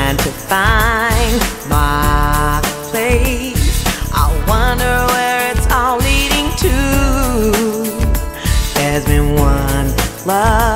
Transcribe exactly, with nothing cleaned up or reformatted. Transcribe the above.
trying to find my place. I wonder where it's all leading to. There's been one love